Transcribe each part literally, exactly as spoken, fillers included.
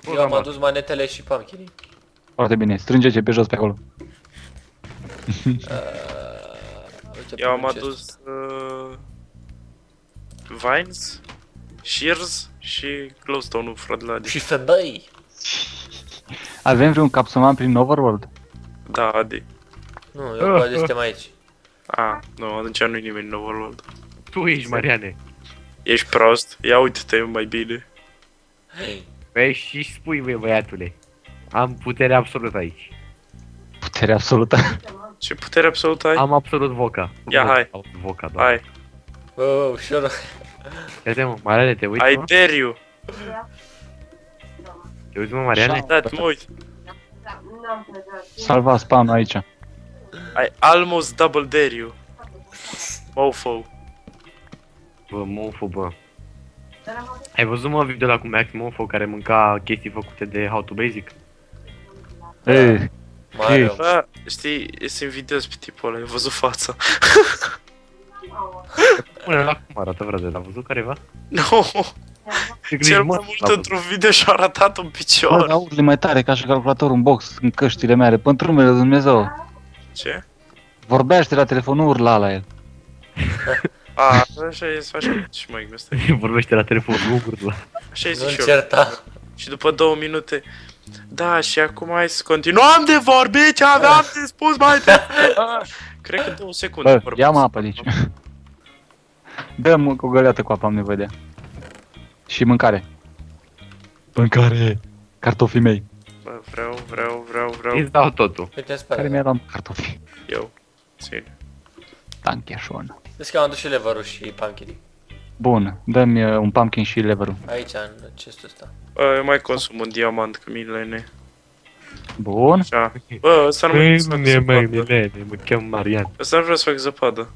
Eu am adus manetele și pumpkinii. Foarte bine, strânge-ce pe jos pe acolo. Eu am adus uh, vines, shears și glowstone-ul, frate Ladi. Și femei! Avem vreun capsuman prin Overworld? Da, Adi. Nu, eu poate suntem aici. A, nu, atunci nu-i nimeni în Overworld. Tu ești, Mariane. Ești prost? Ia uite-te mai bine. Băi, și spui, băi, băiatule. Am putere absolută aici. Putere absolută. Ce putere absolută ai? Am absolut voca. Ia, hai. Voca, doar. Hai. Wow, ușor. Uite, mă, Mariane, te uiți, I mă? dare you. Te uiți, mă, Mariane? Da, mă uit. Salva spawn aici. I almost double dare you. Mofo. Bă, mofo, bă. Ai văzut, mă, video la cu Max Mofo care mânca chestii făcute de How to Basic? Ei, Mario. Bă, știi, este invidios pe tipul ăla, ai văzut fața. Pune la cum arată, frate, l-a văzut careva? Nu, Te cel mă, mai mult într-un video și-a arătat un bă, picior. aud mai tare ca și calculatorul în box, în căștile mele, pentru numele lui Dumnezeu. Ce? Vorbește la telefon, nu urla la el. A, așa e, așa și mai gândesc. Vorbește la telefon, nu urla. Așa e Nu-l și eu. certa. Și după două minute, da, și acum hai să continuăm de vorbit ce aveam de spus mai devreme. Cred că două secunde Bă, vorbesc. ia-mă apă de aici. Dă-mi o găleată cu apă, am nevoie de ea. Și mâncare. Mâncare. Cartofii mei. Bă, vreau, vreau, vreau, vreau. Îți dau totul. Uite în Care spate. mi-a luat cartofi? Eu. Ține. Tancheșon. Vezi că am adus și leverul și pumpkinii. Bun, dă-mi uh, un pumpkin și leverul. Aici, în chestul ăsta. Bă, eu mai consum un diamant, că milene. Bun. Așa. Bă, ăsta nu mai vrea să fac Mâine, mai zăpadă. bine, mă chem Marian. Ăsta nu vrea să fac zăpadă.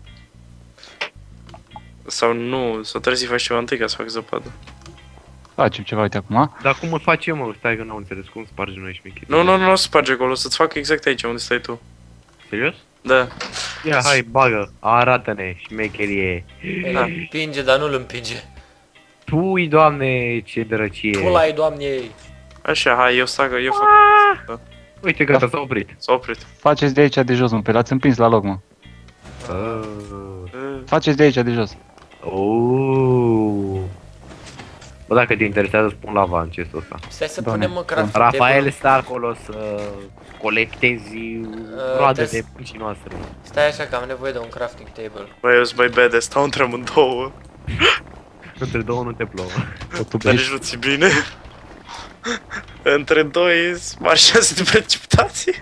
Sau nu, sau trebuie să-i faci ceva întâi ca să fac zăpadă. Facem ceva, uite acum. Dar cum îl facem, mă? Stai că n-am înțeles cum spargem noi șmecherii. Nu, nu, nu, nu o să spargi acolo, o să-ți fac exact aici, unde stai tu. Serios? Da. Ia, hai, bagă, arată-ne, șmecherie. El împinge, dar nu-l împinge. Tui, Doamne, ce drăcie. Pula-i, doamnei. Așa, hai, eu stag, eu fac... Uite, gata, s-a oprit. S-a oprit. Faceți de aici de jos, mă, pe l-ați împins la loc, mă. Uh. Faceți de aici de jos. Oh. Bă, dacă te interesează, spun lava în chestul ăsta. Stai să Doamne, punem în crafting Rafael table. stă acolo să colectezi roade de muncii noastre. Stai așa că am nevoie de un crafting table. Băi, eu sunt mai bad, stau între amândouă. Între două nu te plouă. Dar nici nu ți bine. Între doi marșează de precipitații.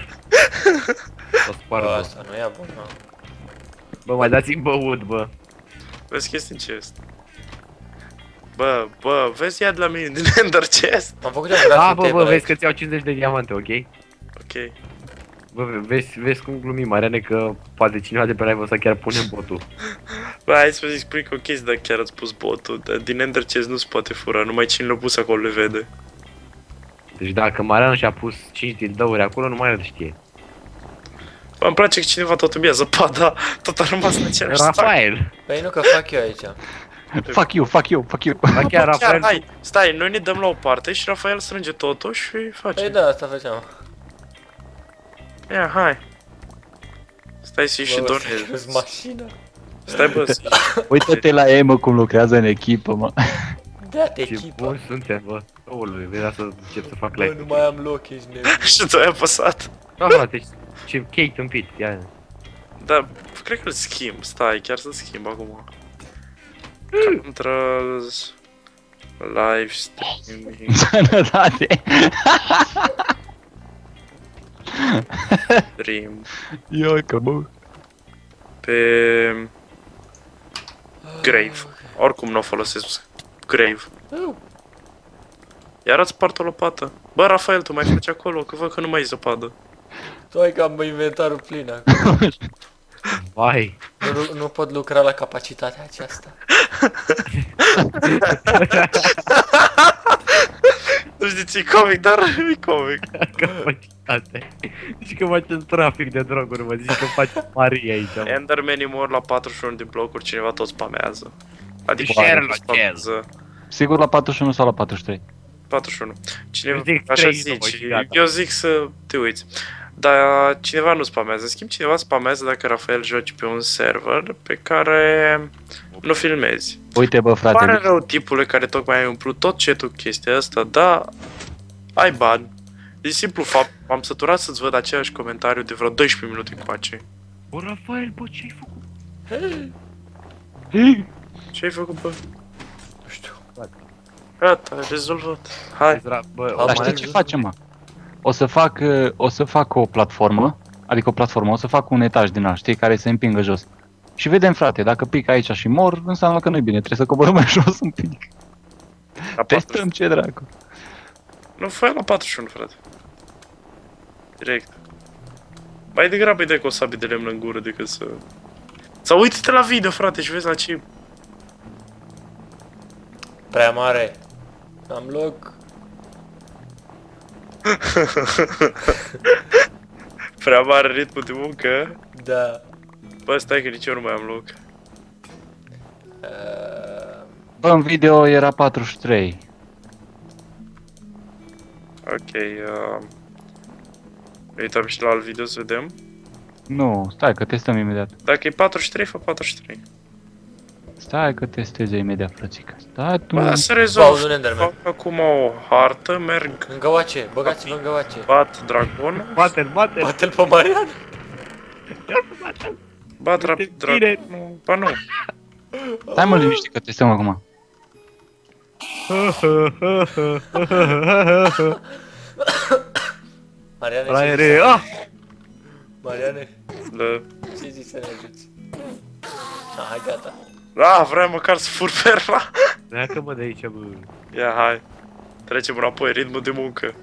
O Bă, spargă. asta nu e bun, mă. Bă, mai dați-mi băut, bă. Vezi chestii în chest. Bă, bă, vezi ia de la mine din Ender chest. Am făcut un Da, crafting bă, table bă, vezi aici. că ți-au cincizeci de diamante, ok? Ok. Bă, vezi, vezi cum glumim, Mariane, că poate cineva de pe live ăsta chiar pune botul. Bă, hai să vă explic o chestie dacă chiar ați pus botul. Dar din Ender chest nu se poate fura, numai cine l-a pus acolo le vede. Deci dacă Marian și-a pus cinci dildouri acolo, nu mai el știe. Bă, îmi place că cineva tot îmi ia zăpada, tot a rămas în același stack. Rafael! Păi nu că fac eu aici. Fuck you, fuck you, fuck you. Ba chiar Chiar, Rafael, hai, stai, noi ne dăm la o parte și Rafael strânge totul și face. Păi da, asta făceam. Ia, hai. Stai să și Bă, donezi. mașină. Stai, bă, să Uită-te la ei, mă, cum lucrează în echipă, mă. Dea-te ce echipă. bun suntem, bă. Oului, vrea să încep să fac Bă, live. nu mai am loc, ești nebun. Și tu ai apăsat. Da, frate, ce chei tâmpit, ia. Da, cred că îl schimb, stai, chiar să schimb acum. Controls, live streaming, Sănătate. stream, Eu, că bă. pe Grave. Oricum nu o folosesc Grave. Uh, Iar ați spart o lopată. Bă, Rafael, tu mai faci acolo, că văd că nu mai e zăpadă. Tu ai că am inventarul plin acum. Vai. Nu, nu pot lucra la capacitatea aceasta. Nu știți, e comic, dar e comic. Capacitate. Zici că facem trafic de droguri, mă, zici că facem Maria aici, mă. Enderman mor la patruzeci și unu de blocuri, cineva tot spamează. Adică Share la spamează. Sigur la patruzeci și unu sau la patruzeci și trei? patruzeci și unu. Cineva, Eu zic așa treizeci și nouă zici, și gata. eu zic să te uiți. Dar cineva nu spamează. În schimb, cineva spamează dacă Rafael joci pe un server pe care nu filmezi. Uite, bă, Pare frate, rău, tipule, care tocmai ai umplut tot chat-ul cu chestia asta, dar ai bani. E simplu fapt, m-am săturat să-ți văd același comentariu de vreo doisprezece minute încoace. Bă, Rafael, bă, ce-ai făcut? Ce ai făcut, bă? Nu știu. Gata, rezolvat. Hai. Ezra, bă, Dar o dar mai știi ce facem, mă? O să fac, uh, o să fac o platformă, adică o platformă, o să fac un etaj din ăla, știi, care se împingă jos. Și vedem, frate, dacă pic aici și mor, înseamnă că nu-i bine, trebuie să coborăm mai jos un pic. La Testăm ce dracu. Nu, fă la patruzeci și unu, frate. Direct. Mai degrabă îi dai cu o sabie de lemn în gură decât să... Sau uite-te la video, frate, și vezi la ce... Prea mare. Am loc. Prea mare ritmul de muncă. Da. Bă, stai că nici eu nu mai am loc. Uh, Bă, în video era patruzeci și trei. Ok, uh... ne uităm și la alt video să vedem. Nu, stai că testăm imediat. Dacă e patruzeci și trei, fă patruzeci și trei. Stai că testez eu imediat, frățica. Stai tu. Bă, să Bau, rezolv. un Enderman. Fac acum o hartă, merg, În găoace, băgați-vă în găoace. bat dragon, Bate-l, bate-l! Bate-l pe Marian. bat rap Uite, dragon. Nu, ba nu. Stai mă liniști că testăm acum. Mariane, ce Fraiere, zici? ah! Mariane, Da. ce zici să ne ajuți? Ah, hai, gata. Da, vreau măcar să fur perla. Pleacă-mă de aici, bă. Ia, hai. Trecem înapoi, ritmul de muncă.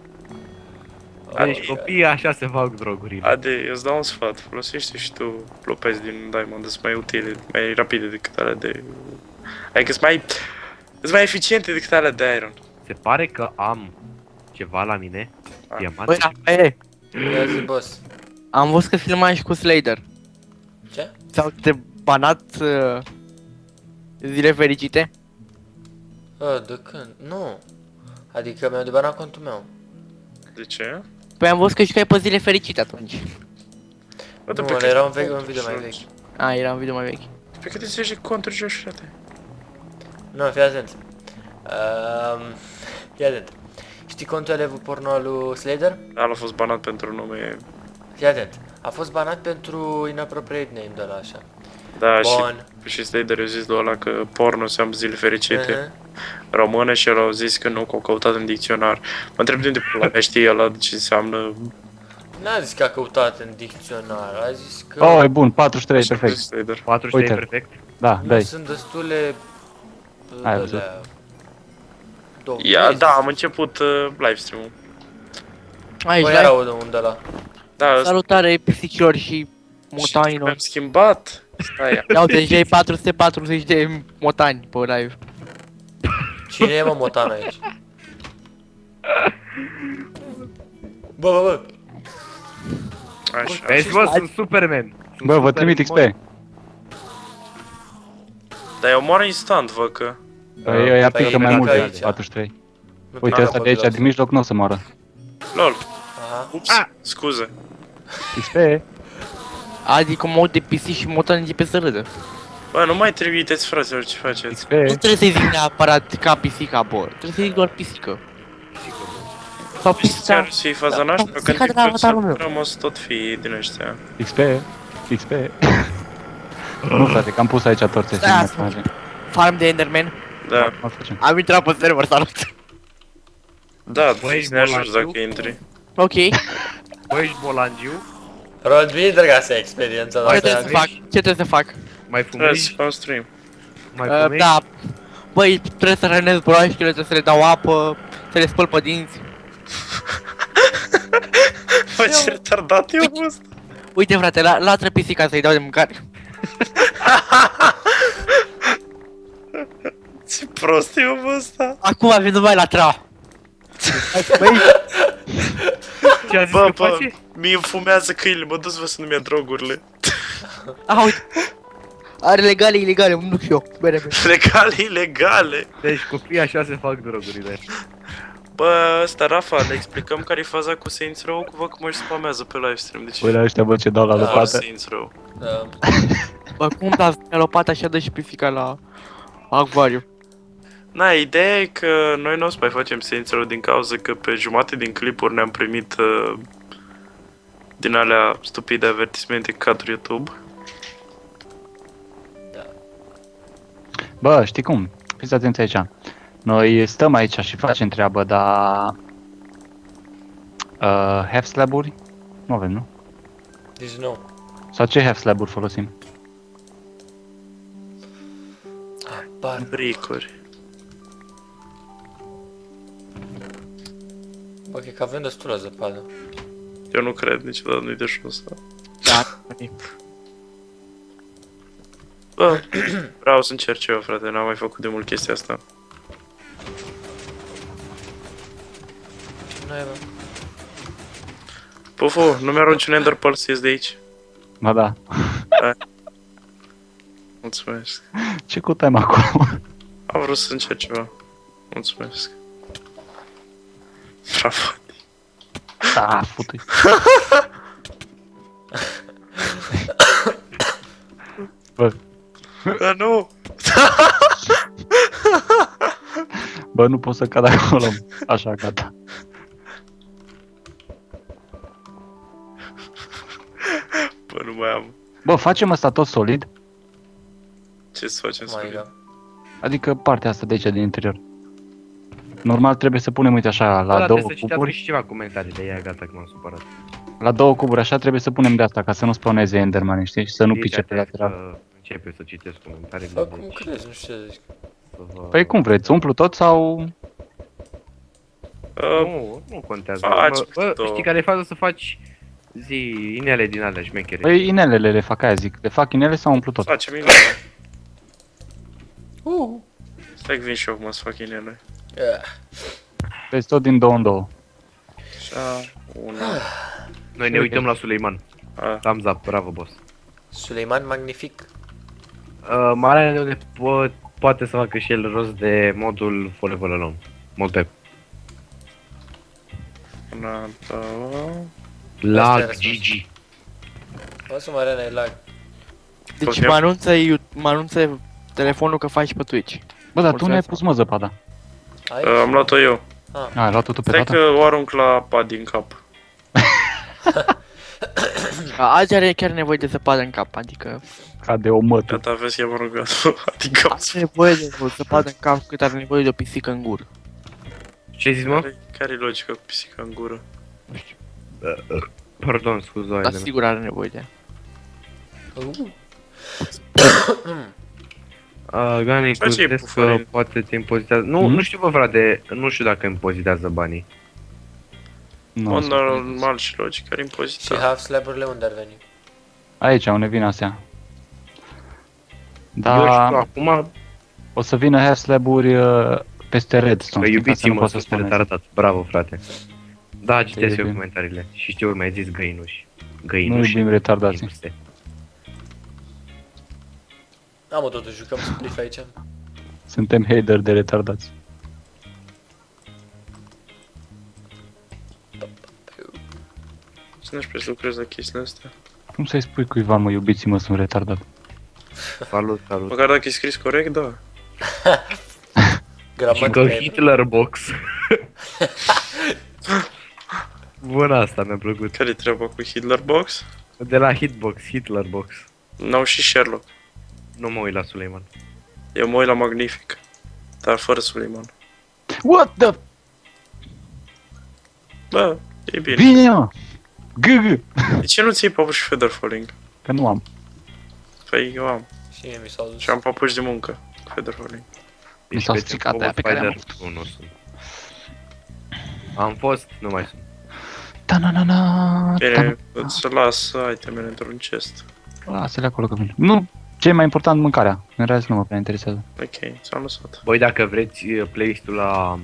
Deci copiii așa se fac drogurile. Ade, eu îți dau un sfat, folosește și tu lopezi din Diamond, sunt mai utile, mai rapide decât alea de... Adică sunt mai... sunt mai eficiente decât alea de Iron. Se pare că am ceva la mine. Ah. Diamant. Băi, Rafaele, Ia zi, boss. am văzut că filmai și cu Slader. Ce? Sau te banat uh, zile fericite? A, de când? Nu. Adică mi-au debanat contul meu. De ce? Păi am văzut că jucai pe zile fericite atunci. Bă, Nu, pe ăla cât- era un vechi, un video mai vechi. A, era un video mai vechi. Pe câte zeci de conturi joci, frate? Nu, fii atent. Um, fii atent. Știi contul elevul porno al lui Slader? Ala a fost banat pentru nume... Fii atent. A fost banat pentru inappropriate name de la așa. Da, Bun. și, și Slater i-a zis lui ăla că porno înseamnă zile fericite. Uh-huh. Română și el a zis că nu, că au căutat în dicționar. Mă întreb de unde pula mea știe ăla ce înseamnă... N-a zis că a căutat în dicționar, a zis că Oh, e bun, patruzeci și trei, Așa a perfect. zis Slater. patruzeci și trei Uite. perfect. Da, nu dai. sunt destule... Ai alea- văzut. dovezi. Ia, da, am început uh, livestream-ul. Aici, Băi, la era unde unde ăla. Da, salutare pisicilor și motanilor. am schimbat. Stai, Ia uite, deja e patru sute patruzeci de motani pe live. Cine e, mă, motan aici? Bă, bă, bă. așa. Vezi, bă, sunt Superman. Sunt Bă, vă Superman. trimit X P. Dar eu mor instant, vă că... Păi ăia Păi, pică mai pică mult de aici. patruzeci și trei. Nu Uite, pică ăsta pe de aici, jos. din mijloc, nu o să moară. Lol. Aha. Ups, Ah! scuze. X P. Adică mă uit de pisici și motani începe să râdă. Bă, nu mai trimiteți, frate, ce faceți. X P. Nu trebuie să-i zic neapărat ca pisica, bă. Trebuie să-i zic doar pisică. Sau pisica. Chiar să-i faza Da, nașpa, da, că pisica de la avatarul meu. am o să tot fi din ăștia. X P. X P. Nu, frate, că am pus aici torțe. Da, asta. Farm de Enderman. Da, O facem. Am intrat pe server, salut. da, Băi, să ne ajungi Molangiu? dacă intri. Ok. Ce Bă, ești bolangiu, Roadbuilder ca să ai experiența Hai, trebuie asta. să fac? Ce trebuie să fac? mai Trebuie să fumezi, fac un stream. mai Uh, fumezi. da. Băi, trebuie să hrănesc broaștele, trebuie să le dau apă, să le spăl pe dinți. Bă, ce retardat e ăsta. Uite, frate, la, latră pisica să-i dau de mâncare. Ce prost e ăsta. Acum avem numai latra. Băi, ce a zis Bă, că bă, face? mie îmi fumează câinile, mă duc să vă să nu-mi ia drogurile. Ah, uite. Are legale, ilegale, mă duc și eu. Bine, bine. Legale, ilegale. Deci copiii așa se fac drogurile. Bă, ăsta, Rafa, le explicăm care e faza cu Saints Row, cu vă că mă și spamează pe livestream, deci... Păi la ăștia, bă, ce dau la Da, lopată. Saints Row. Da. Bă, cum dați lopata și-a dă și pe fica la acvariu? Na, ideea e că noi nu o să mai facem Saints Row din cauza că pe jumate din clipuri ne-am primit uh, din alea stupide avertismente caturi YouTube. Bă, știi cum? Fiți atenți aici. Noi stăm aici și facem treabă, dar... Uh, half slab-uri? Nu avem, nu? Deci nu. Sau ce half slab-uri folosim? Bar. Bricuri. Bă, cred că avem destulă zăpadă. Eu nu cred niciodată, nu-i de șus ăsta. Da, Bă, vreau să încerc ceva, frate, n-am mai făcut de mult chestia asta. Ce naiba? Pufu, nu mi-arunci un Ender Pearl să ies de aici. Ba da. Mulțumesc. Ce cutem acolo? Am vrut să încerc ceva. Mulțumesc. Bravo. Da, futu-i. Bă, Bă, nu! bă, nu pot să cad acolo. Așa, gata. Bă, nu mai am. Bă, facem asta tot solid? Ce să facem să Mai vedem? da. Adică partea asta de aici, din interior. Normal trebuie să punem, uite așa, la Ăla două trebuie să citească cuburi. și ceva comentarii de ea, gata că m-am supărat. La două cuburi așa trebuie să punem de asta, ca să nu spawneze Enderman, știi? Și să nu Deci, pice pe atent lateral. că Începe să citesc comentariile. Bă, cum deci crezi? Nu știu ce zic. să vă- Păi cum vreți, umplu tot sau... Uh, Nu, nu contează. Faci Bă, bă, două. știi care e faza să faci zi inele din alea șmechere? Păi inelele le fac, aia zic. Le fac inele sau umplu tot? facem inele. Uh. Stai că vin și eu acum să fac inele. Yeah. Vezi tot din două în două. Așa, una. Noi ne uităm la Suleiman. A, Thumbs up, bravo boss. Suleiman magnific. Uh, Marea Leone po- poate să facă și el rost de modul Forever Alone. Molte. una, două. Lag era G G. O să mă arena lag. Deci Ok. mă anunță, Iu- mă anunță telefonul că faci pe Twitch. Bă, dar tu ne-ai Mulțumesc. pus, mă, zăpada. Ai? Uh, am luat-o eu. Ah. A, ai luat-o tu pe Stai toată? că o arunc la pad din cap. Azi are chiar nevoie de zăpadă în cap, adică Ca de o mătă. Gata, vezi că am aruncat. Adică am are nevoie de o zăpadă în cap cât are nevoie de o pisică în gură. Ce zici, mă? Care, care e logica cu pisica în gură? Pardon, scuze, Dar sigur are nevoie de ea. Uh. Uh, Gani, Ce faci, crezi că Puforin? poate te impozitează? Nu, Mhm. nu știu, bă, frate, nu știu dacă impozitează banii. Nu, Mod să- normal și logic, care Și impozita. half slab-urile unde ar veni? Aici, unde vin astea. Eu știu, Da, acum, o să vină half slab-uri uh, peste redstone. că știi, ca să nu iubiți-mă, pot să sunt spuneți. retardat. Bravo, frate. Da, citesc eu iubim. comentariile. Și știu, mai zis găinuși. Nu Găinuși. iubim retardații. găinuște. Da, mă, totuși, jucăm spliff aici. Suntem hater de retardați. Cine știe să lucrezi la chestiile astea? Cum să-i spui cuiva, mă, iubiți-mă, sunt retardat? Salut, salut. Măcar dacă e scris corect, da. Și Gramatică. că Hitler Box. Bun, asta mi-a plăcut. Care e treaba cu Hitler Box? De la Hitbox, Hitler Box. N-au și Sherlock. Nu mă uit la Suleiman. Eu mă uit la Magnific. Dar fără Suleiman. What the... Bă, e bine. Bine, mă! G-g! De ce nu ții papuci feather falling? Că nu am. Păi eu am. Și mie mi s-au dus. Și am papuci de muncă. Feather falling. Mi s-au Ești stricat pe aia pe care am Spider? Nu, nu sunt. Am fost, nu mai sunt. Ta-na-na-na, Bine, îți las itemele într-un chest. lasă-le acolo că vin. Nu, ce e mai important, mâncarea. În rest nu mă prea interesează. Ok, ți-am lăsat. Băi, dacă vreți uh, playlistul la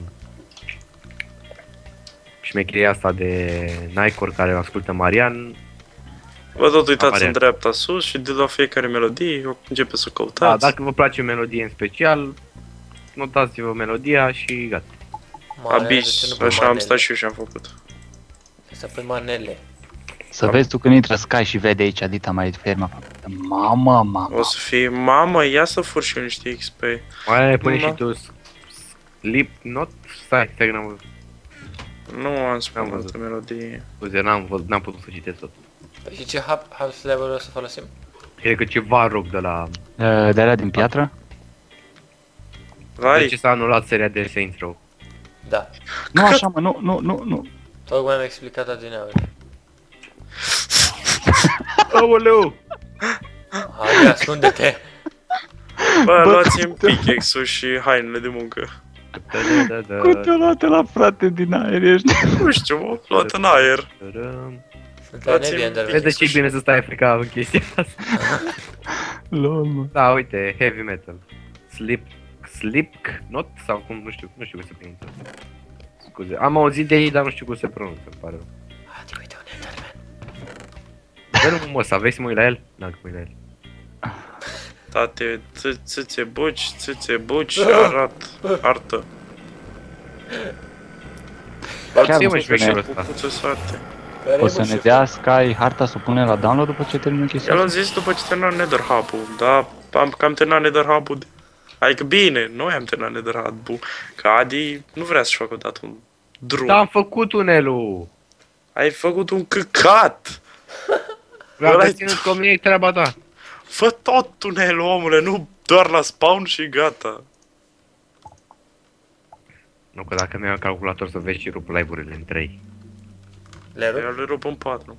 șmecheria asta de Nicor care o ascultă Marian, Vă tot uitați Apare. în dreapta sus și de la fiecare melodie începe să Da, căutați. dacă vă place o melodie în special, notați-vă melodia și gata. Manele, de ce Abis, nu pui așa am manele? stat și eu și am făcut. Să pui manele. Să vezi tu când intră Sky și vede aici Dita mai fermă. Mama, mama. O să fie, mamă, ia să fur și eu niște X P. Mai pune Da. și tu Slip Not? Stai, stai că n-am văzut. Nu am spus Am altă văzut. melodie. Scuze, n-am, văzut, n-am putut să citesc tot. Păi și ce hub, house level o să folosim? Cred că ceva rog de la... Uh, De alea din piatră? De Vai, ce s-a anulat seria de Saints Row? Da. Nu așa, mă, nu, nu, nu, nu. Tocmai am explicat adineauri. Aoleu! Hai, ascunde-te! bă, Bă, luați-mi pickaxe-ul și hainele de muncă. Da, da, da, Cum da. te-a luat la frate din aer, ești? Nu știu, m-a luat în aer. Tadam. Sunt la Dați-mi- nebii, Enderman. Vezi de ce e bine să stai africa în chestia asta? Lol, mă. Da, uite, heavy metal. Slip, slip, not? Sau cum, nu știu, nu știu cum se pronunță. Scuze, am auzit de ei, dar nu știu cum se pronunță, îmi pare rău. Adi, uite un Enderman. Dă-l mă, să vezi să mă uit la el? N-am că mă uit la el. Tate, țâțe buci, țâțe buci, arat, artă. Chiar Ce nu mă spune. șmecherul ăsta? Cucuță soarte. Care O e, să bă, ne șeful? dea Sky harta să o punem la download după ce termină chestia El a asta? zis după ce terminam Nether Hub-ul, dar am cam terminat Nether Hub-ul. de- Adică bine, noi am terminat Nether Hub-ul, că Adi nu vrea să-și facă odată un drum. Da, am făcut tunelul! Ai făcut un căcat! Vreau Ăla-i să ținut cu mine, e treaba ta. Fă tot tunelul, omule, nu doar la spawn și gata. Nu, că dacă mi-ai un calculator să vezi și rup live-urile în trei. Le rup? Eu le rup în patru.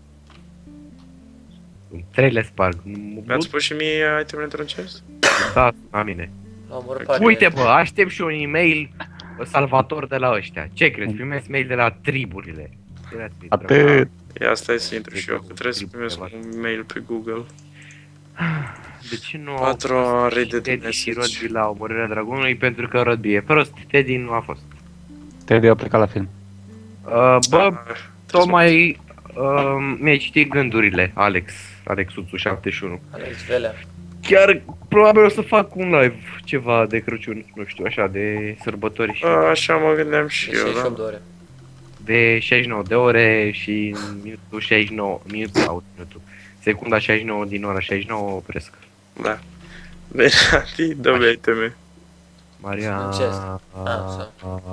În trei le sparg. M- Mi-ați pus și mie itemele într-un chest? Da, la mine. L-am omorât pe Uite Adrian. bă, aștept și un e-mail salvator de la ăștia. Ce crezi? Primesc mail de la triburile. Atât. Ia stai să intru și eu, că trebuie să primesc un mail pe Google. De ce nu Patru au fost read și de Teddy și message. Rodby la omorârea dragonului? Pentru că Rodby e prost, Teddy nu a fost. Teddy a plecat la film. Uh, bă, Ah, tocmai uh, mi-ai citit gândurile, Alex, Alex Uțu șaptezeci și unu. Alex Velea. Chiar probabil o să fac un live ceva de Crăciun, nu știu, așa, de sărbători și A, așa mă gândeam și De eu, șaizeci și da. opt de ore. de șaizeci și nouă de ore și minutul șaizeci și nouă, minutul sau minutul, secunda șaizeci și nouă din ora șaizeci și nouă opresc. Da. Bine, Adi, dă-mi iteme. Maria... În chest. Ah,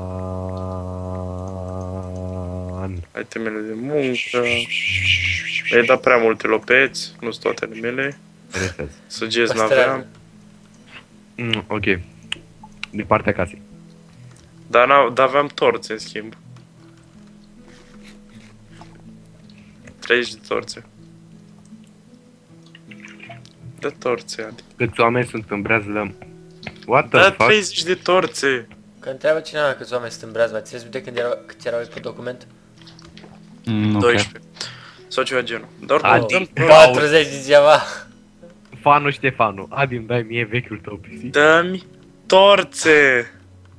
Itemele de muncă. Mi-ai dat prea multe lopeți, nu sunt toate ale mele. Interesează. Săgeți Păstrează. n-aveam. Mm, ok. Din partea casei. Dar, n-a- dar aveam torțe, în schimb. treizeci de torțe. Dă torțe, Adi. Câți oameni sunt în breazlă? What the Da, fuck? treizeci de torțe! Că întreabă cineva câți oameni sunt în Brazma. Țineți minte când erau, câți erau pe document? Nu cred. doisprezece. Sau ceva genul. Dar Adi. oricum, dă- patruzeci de ceva. Fanu Ștefanu, Adi, îmi dai mie vechiul tău P C? dă-mi torțe!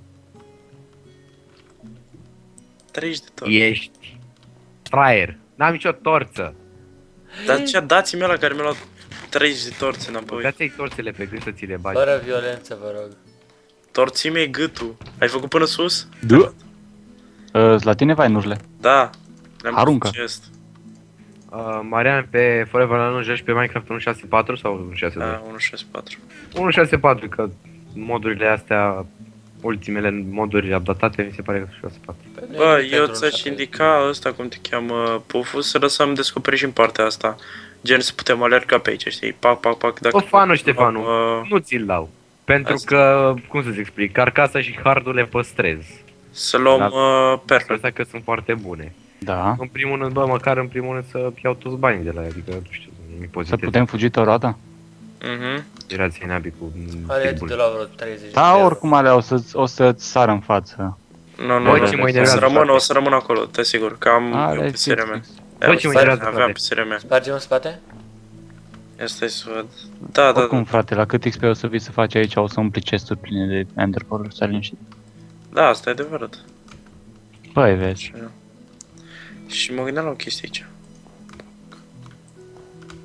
treizeci de torțe. Ești fraier. N-am nicio torță. Dar ce dați-mi ăla care mi-a luat treizeci de torțe înapoi. Dați-i torțele pe gât să ți le bagi. Fără violență, vă rog. Torții mei gâtul. Ai făcut până sus? Da. Uh, la tine vai nușle. Da. Le-am pus Aruncă. în chest. Uh, Marian, pe Forever Alone joci pe Minecraft unu șase patru sau unu șase doi? Da, unu șase patru. unu șase patru, că modurile astea, ultimele moduri updatate, mi se pare că sunt șase patru. Păi nu Bă, e eu pentru ți-aș un indica ăsta, cum te cheamă, Pufu, să lăsăm descoperit și în partea asta. Gen să putem alerga pe aici, știi? Pac, pac, pac, dacă... Bă, Fanu Ștefanu, Uh, nu ți-l dau. Pentru Asta. că, cum să-ți explic, carcasa și hardul le păstrez. să luăm Da. uh, perle. Asta că sunt foarte bune. Da. În primul rând, bă, măcar în primul rând să iau toți banii de la ea, adică, nu știu, Să impozitez. putem fugi totodată? Mhm. Erați inabi cu Are de tribul. la vreo treizeci Da, de euro. oricum alea o să o să-ți sară în față. Nu, nu, Bă, nu. ce mă O să enervează, rămân, frate. o să rămân acolo, te asigur, că am Are, eu pe seria mea. fix, Bă, ce mă Aveam- enervează, Aveam frate. pe seria mea. Spargem în spate? Ia stai să văd. Da, da, Oricum, da. frate, la cât X P o să vii să faci aici, o să umpli chesturi pline de enderpearl-uri, să liniștit. Da, asta e adevărat. Păi, vezi. Și mă gândeam la o chestie aici.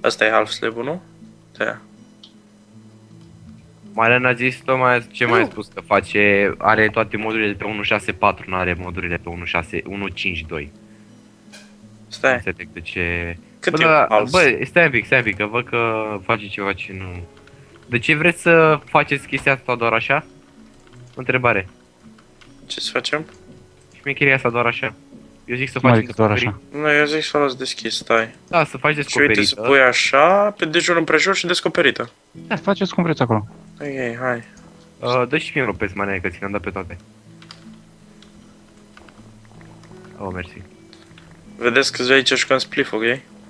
Asta e half slab-ul, nu? Da. Marian a zis tocmai ce mai a spus, că face, are toate modurile pe unu punct șase punct patru, nu are modurile pe unu punct șase, unu punct cinci punct doi. Stai. Înțeleg de ce... Cât Bă, e da, half? bă, stai un pic, stai un pic, că văd că face ceva ce nu... De ce vreți să faceți chestia asta doar așa? Întrebare. Ce să facem? Șmecheria asta doar așa? Eu zic să Cum facem adică doar descoperit. așa? Nu, eu zic să o las deschis, stai. Da, să faci Și uite, descoperit. să pui așa, pe de jur împrejur și descoperită. Da, faceți cum vreți acolo. Ok, hai. Uh, dă și mie un pe Marian, că ți le-am dat pe toate. Oh, mersi. Vedeți că aici jucăm spliff, ok?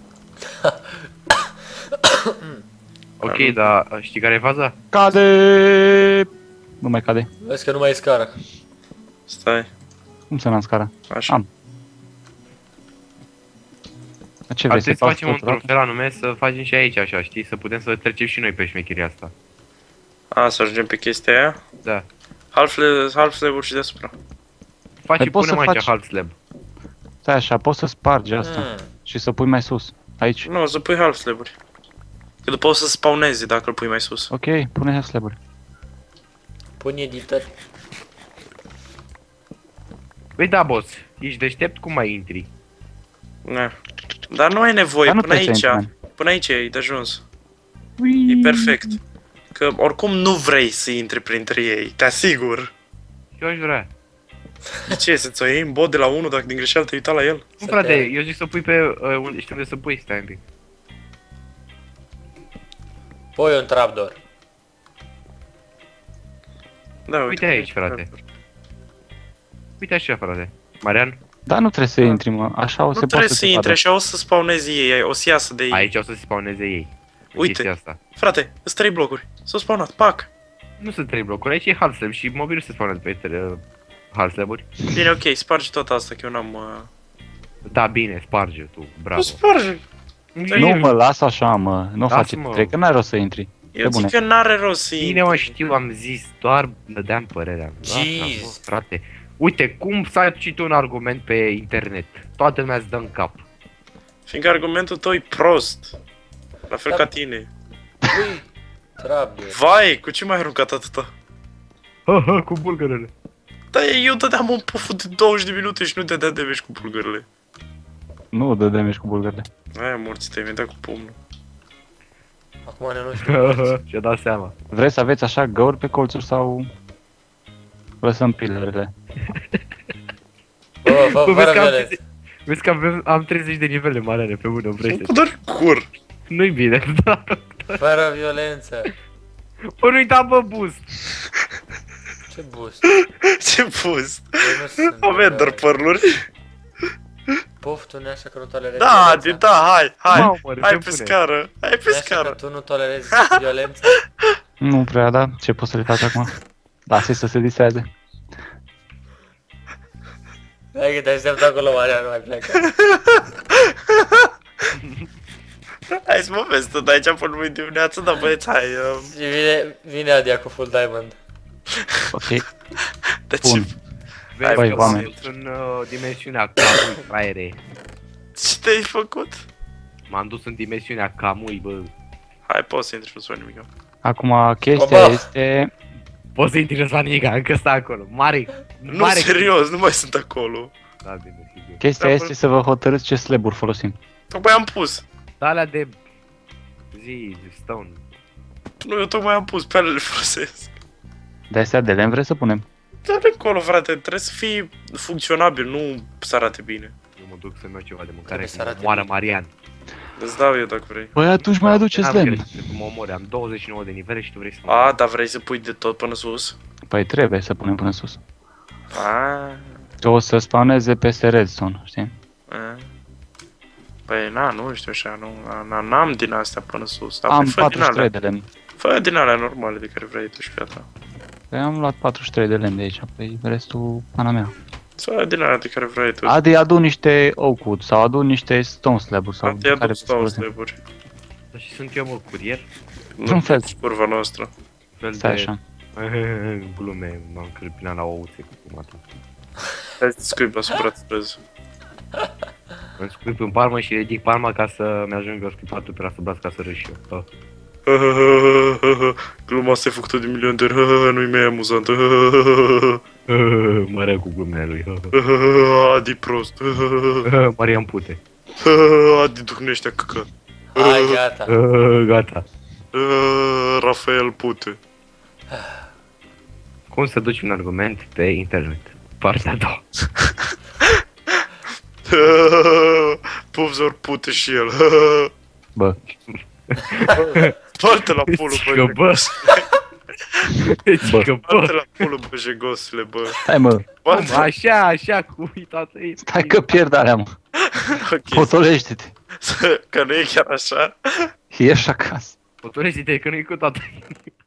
Ok, dar știi care e faza? Cade! Nu mai cade. Vezi că nu mai e scară. Stai, Cum să n-am scara? așa. Am. Dar ce Ar vrei să trebui să faci facem într-un totul? fel anume, să facem și aici așa, știi? Să putem să trecem și noi pe șmecheria asta. A, să ajungem pe chestia aia. Da. Half, half slab-uri și deasupra. Faci Păi și poți să punem aici faci- half slab. Stai așa, poți să spargi asta Mm. și să pui mai sus. Aici. Nu, să pui half slab-uri. Că după o să spawneze dacă îl pui mai sus. Ok, pune half slab-uri. Pune editor. Păi da, boss, ești deștept, cum mai intri? Na. Dar nu ai nevoie, Dar nu până trebuie să aici. intri, Până aici e de ajuns. Ui. E perfect. Că oricum nu vrei să intri printre ei, te asigur. Eu aș vrea. De ce? Să ți-o iei în bot de la unul dacă din greșeală te-ai uitat la el? Nu, Să frate, te- eu zic să pui pe... Uh, unde, știu unde să pui, stai un pic. Pui un trapdoor. Da, Uite aici, frate. Uite așa, frate. Marian, Da, nu trebuie să intri, mă. Așa o Nu se trebuie poate să se intre, vadă. așa o să spawneze ei, o să iasă de ei. aici o să se spawneze ei. În Uite. chestia Asta. Frate, sunt trei blocuri. S-au spawnat, pac. Nu sunt trei blocuri, aici e half slab și mobilul se spawnează pe uh, half slab-uri. Bine, ok, spargi tot asta, că eu n-am... Uh... Da, bine, sparge tu, bravo. Nu spargi. Nu, mă, lasă așa, mă. Nu face Lasă-mă. trec, că n-ai rost să intri. Eu bune. zic că n-are rost să Bine, mă, intri. știu, am zis, doar dădeam părerea. Lasă, Jeez. mă, frate. Uite, cum să ai citit un argument pe internet? Toată lumea îți dă în cap. Fiindcă argumentul tău e prost. La fel Da. ca tine. Pui trapdoor. Vai, cu ce mai ai aruncat atâta? Ha, ha, cu bulgărele. Da, eu dădeam un puful de douăzeci de minute și nu te dea damage cu bulgările. Nu dă damage cu bulgările. Aia morți, te-ai venit cu pumnul. Acum ne nu știu. Și-a dat seama. Vreți să aveți așa găuri pe colțuri sau... Lăsăm pilerele. Bă, bă, Bă, vezi fără că am violență. treizeci Vezi că avem, am treizeci de nivele mare pe unul, vrei Cu doar cur. Nu-i bine, da. Fără violență. Bă, nu-i da, bă, boost. Ce boost. Ce pus? Eu nu sunt. Avem doar părluri. Poftul nu e așa că nu tolerezi Da, violența? de, da, hai, hai. Mamă, mă, Hai ce pe pune? scară. Hai pe Nu e așa că scară. tu nu tolerezi violența? Nu prea, da? Ce poți să le faci acum? Lasă-i să se distreze. Hai că te aștept acolo, Maria, nu mai pleacă. Hai să mă vezi tot aici până mâine dimineață, dar băieți, hai. Um, Și vine, vine Adia cu full diamond. Ok. de ce? Bun. Vezi Băi, că oameni. m-am dus în uh, dimensiunea camui, fraiere. Ce te-ai făcut? M-am dus în dimensiunea camui, bă. Hai, poți să intri, nu-ți fac nimic. Acum, chestia Oba! este... Poți să intri la nimic, încă stă acolo. Mare, Nu, mare... serios, nu mai sunt acolo. Da, bine, sigur. Chestia Da, este să vă hotărâți ce slab-uri folosim. Tocmai am pus. Da, alea de... Zi, de stone. Nu, eu tocmai am pus, pe alea le folosesc. De astea de lemn vrem să punem. Dar de acolo, frate, trebuie să fii funcționabil, nu să arate bine. Eu mă duc să-mi iau ceva de mâncare Trebuie să să arate moară bine. Marian. Îți dau eu dacă vrei. Păi atunci mai aduceți N-am lemn. crezut că mă omori, am douăzeci și nouă de nivele și tu vrei să mă A, dar vrei să pui de tot până sus? Păi trebuie să punem până sus. A, Că o să spawneze peste redstone, știi? a. Păi, na, nu știu așa, nu, na, n-am din astea până sus. Dar Am păi, fă din patruzeci și trei alea. de lemn. Fă din alea normale de care vrei tu și fiata. Păi am luat patruzeci și trei de lemn de aici, păi restul pana mea. Fă din alea de care vrei tu. Adi, adu niște oak wood sau adu niște stone slab-uri sau Adi care adu vreți să stau folosim. slab-uri. Dar și sunt eu, mă, curier? Într-un fel. Curva noastră. Fel Stai de... așa. Glume, m-am cârpinat la ouțe cu mata. Hai să-ți scuip la supărat străzi. Îmi scuip în palmă și ridic palma ca să-mi ajungă scuipatul pe la sub braț ca să râs și eu. Gluma asta e făcută de milion de ori, nu-i mai amuzant. Marea cu glumele lui. Adi prost. Marian Pute. Adi duhnește căcă. Hai, gata. Gata. Rafael Pute. Cum să duci un argument pe internet? Partea a doua. Puvzor Pute și el. Bă, Toate la pulul, Că bă. bă. Deci că bă. Toate la pulul, bă, jegosule, bă. stai mă, Toate- Așa, așa, cu uitată. stai că pierd alea, mă. Ok, Potolește-te. că nu e chiar așa. Ieși acasă. Potolește-te că nu-i cu toată.